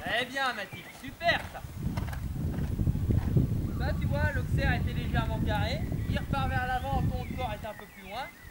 Très bien Mathilde, super ça. Ça tu vois, l'oxaire était légèrement carré, il repart vers l'avant, ton corps est un peu plus loin.